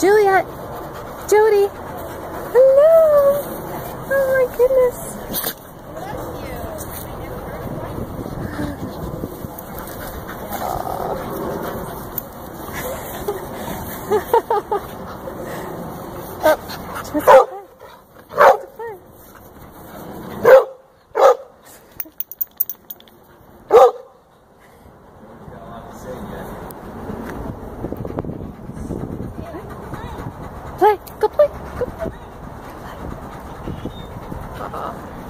Juliet! Jody! Hello! Oh my goodness! Oh, just a play, go play, go play.